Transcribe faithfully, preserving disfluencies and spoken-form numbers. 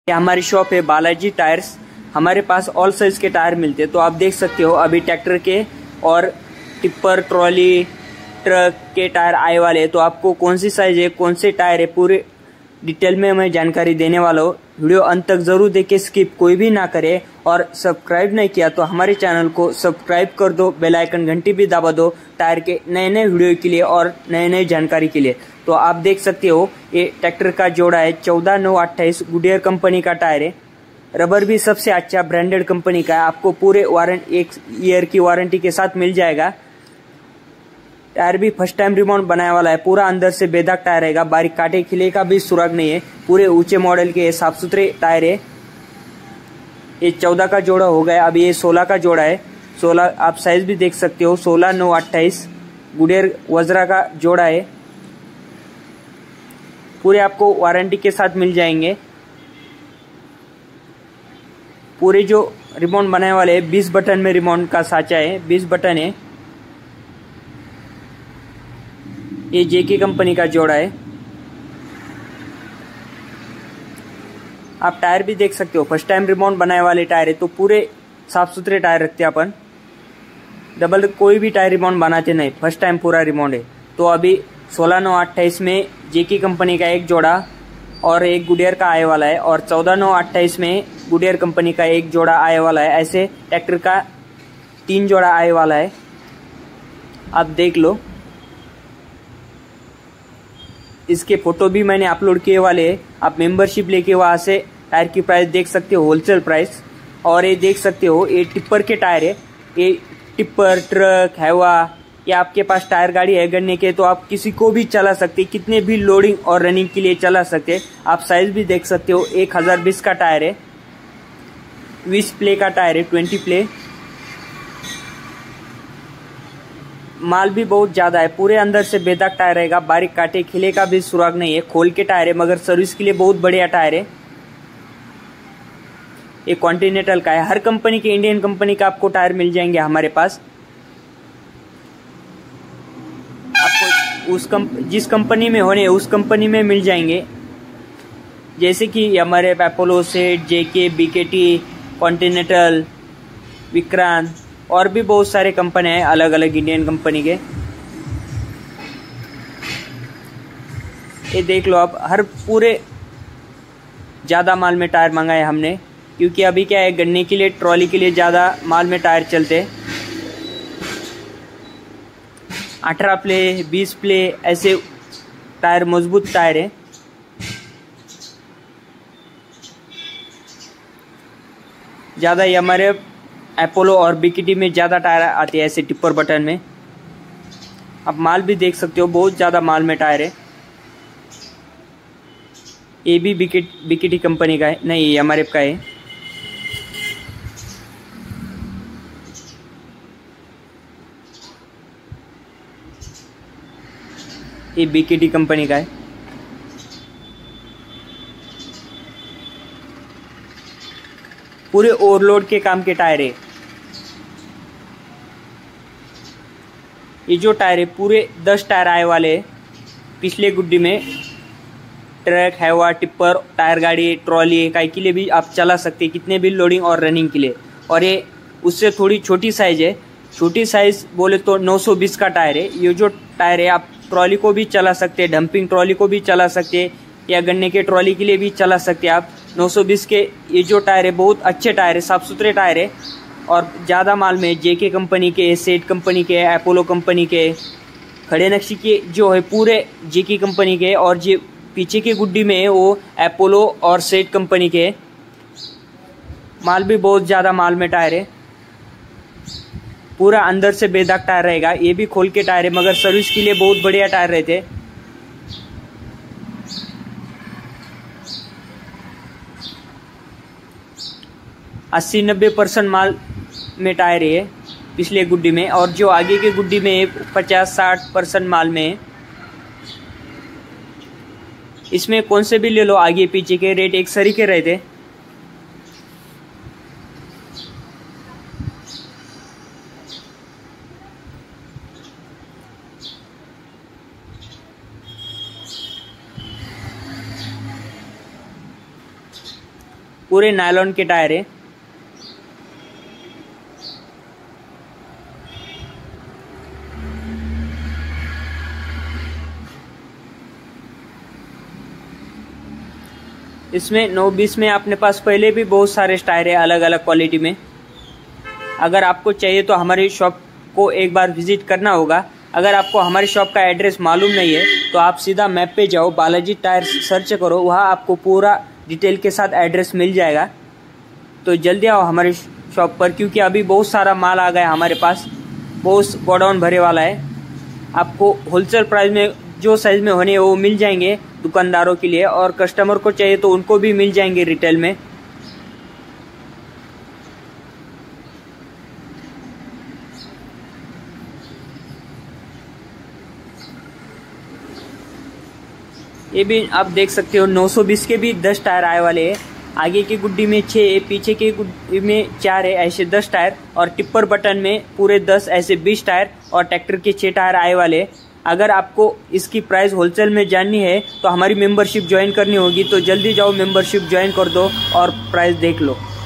ये हमारी शॉप है बालाजी टायर्स। हमारे पास ऑल साइज के टायर मिलते हैं। तो आप देख सकते हो अभी ट्रैक्टर के और टिप्पर, ट्रॉली, ट्रक के टायर आए वाले हैं। तो आपको कौन सी साइज है, कौन से टायर है, पूरे डिटेल में मैं जानकारी देने वाला हूँ। वीडियो अंत तक जरूर देखें, स्किप कोई भी ना करे। और सब्सक्राइब नहीं किया तो हमारे चैनल को सब्सक्राइब कर दो, बेल आइकन घंटी भी दबा दो टायर के नए नए वीडियो के लिए और नए नए जानकारी के लिए। तो आप देख सकते हो ये ट्रैक्टर का जोड़ा है चौदह नौ अट्ठाईस गुडियर कंपनी का टायर है। रबर भी सबसे अच्छा ब्रांडेड कंपनी का है। आपको पूरे वारंटी एक ईयर की वारंटी के साथ मिल जाएगा। टायर भी फर्स्ट टाइम रिमाउंट बनाने वाला है। पूरा अंदर से बेदाग टायर रहेगा, बारीक काटे खिले का भी सुराग नहीं है। पूरे ऊंचे मॉडल के साफ सुथरे टायर है। ये चौदह का जोड़ा हो गया, अभी ये सोलह का जोड़ा है। सोलह आप साइज भी देख सकते हो, सोलह नौ अट्ठाईस गुडियर वज्रा का जोड़ा है। पूरे आपको वारंटी के साथ मिल जाएंगे। पूरे जो रिमोट बनाने वाले हैं बीस बटन में रिमोट का साचा है, बीस बटन है। ये जेके कंपनी का जोड़ा है। आप टायर भी देख सकते हो, फर्स्ट टाइम रिमोट बनाने वाले टायर है। तो पूरे साफ सुथरे टायर रखते हैं अपन, डबल कोई भी टायर रिमोट बनाते नहीं, फर्स्ट टाइम पूरा रिमोट है। तो अभी सोलह नौ अट्ठाईस में जेके कंपनी का एक जोड़ा और एक गुडियर का आए वाला है, और चौदह नौ अट्ठाईस में गुडियर कंपनी का एक जोड़ा आए वाला है। ऐसे ट्रैक्टर का तीन जोड़ा आए वाला है, आप देख लो। इसके फोटो भी मैंने अपलोड किए वाले हैं। आप मेंबरशिप लेके वहां से टायर की प्राइस देख सकते हो, होलसेल प्राइस। और ये देख सकते हो ये टिप्पर के टायर है। ये टिप्पर, ट्रक, हैवा, या आपके पास टायर गाड़ी है गन्ने के, तो आप किसी को भी चला सकते, कितने भी लोडिंग और रनिंग के लिए चला सकते। आप साइज भी देख सकते हो, एक हजार बीस का टायर है, बीस प्ले का टायर है, ट्वेंटी प्ले। माल भी बहुत ज्यादा है, पूरे अंदर से बेदाग टायर रहेगा, बारीक काटे खिले का भी सुराग नहीं है, खोल के टायर है, मगर सर्विस के लिए बहुत बढ़िया टायर है। ये कॉन्टिनेंटल का है। हर कंपनी के, इंडियन कंपनी का आपको टायर मिल जाएंगे हमारे पास। आपको उस कंप जिस कंपनी में होने उस कंपनी में मिल जाएंगे। जैसे कि हमारे Apollo, CEAT, JK, BKT, Continental, Vikrant और भी बहुत सारे कंपनी हैं अलग अलग इंडियन कंपनी के। ये देख लो आप, हर पूरे ज़्यादा माल में टायर मंगाए हमने, क्योंकि अभी क्या है गन्ने के लिए, ट्रॉली के लिए ज़्यादा माल में टायर चलते। अठारह प्ले, बीस प्ले ऐसे टायर, मजबूत टायर है। ज़्यादा ये हमारे अपोलो और बीकेटी में ज़्यादा टायर आते हैं ऐसे टिप्पर बटन में। आप माल भी देख सकते हो, बहुत ज़्यादा माल में टायर है। ये भी बीकेट बीकेटी कंपनी का है, नहीं ये हमारे का है। ये बीकेटी कंपनी का है। पूरे ओवरलोड के काम के टायर है। ये जो टायर है पूरे दस टायर आए वाले हैं। पिछले गुड्डी में ट्रक, हैवा, टिप्पर, टायर गाड़ी, ट्रॉली काई के लिए भी आप चला सकते हैं, कितने भी लोडिंग और रनिंग के लिए। और ये उससे थोड़ी छोटी साइज है। छोटी साइज बोले तो नौ सौ बीस का टायर है। ये जो टायर है आप ट्रॉली को भी चला सकते हैं, डंपिंग ट्रॉली को भी चला सकते हैं, या गन्ने के ट्रॉली के लिए भी चला सकते हैं आप। नौ सौ बीस के ये जो टायर है बहुत अच्छे टायर है, साफ सुथरे टायर है। और ज़्यादा माल में जेके कंपनी के, सेट कंपनी के, अपोलो कंपनी के, खड़े नक्शी के जो है पूरे जेके कंपनी के। और जो पीछे की गुड्डी में है वो अपोलो और सेट कंपनी के। माल भी बहुत ज़्यादा माल में टायर है। पूरा अंदर से बेदाग टायर रहेगा। ये भी खोल के टायर है, मगर सर्विस के लिए बहुत बढ़िया टायर रहते। अस्सी नब्बे परसेंट माल में टायर है पिछले गुड्डी में, और जो आगे की गुड्डी में पचास साठ परसेंट माल में है। इसमें कौन से भी ले लो, आगे पीछे के रेट एक सरी के रहते। पूरे नायलॉन के टायर है। इसमें नौ बीस में अपने पास पहले भी बहुत सारे टायर है अलग अलग क्वालिटी में। अगर आपको चाहिए तो हमारी शॉप को एक बार विजिट करना होगा। अगर आपको हमारी शॉप का एड्रेस मालूम नहीं है तो आप सीधा मैप पे जाओ, बालाजी टायर सर्च करो, वहाँ आपको पूरा डिटेल के साथ एड्रेस मिल जाएगा। तो जल्दी आओ हमारी शॉप पर, क्योंकि अभी बहुत सारा माल आ गया हमारे पास, बहुत गोडाउन भरे वाला है। आपको होलसेल प्राइस में जो साइज में होने वो मिल जाएंगे दुकानदारों के लिए, और कस्टमर को चाहिए तो उनको भी मिल जाएंगे रिटेल में। ये भी आप देख सकते हो नौ सौ बीस के भी दस टायर आए वाले हैं। आगे की गुड्डी में छः है, पीछे की गुड्डी में चार है, ऐसे दस टायर, और टिप्पर बटन में पूरे दस, ऐसे बीस टायर, और ट्रैक्टर के छः टायर आए वाले। अगर आपको इसकी प्राइस होलसेल में जाननी है तो हमारी मेंबरशिप ज्वाइन करनी होगी, तो जल्दी जाओ मेंबरशिप ज्वाइन कर दो और प्राइस देख लो।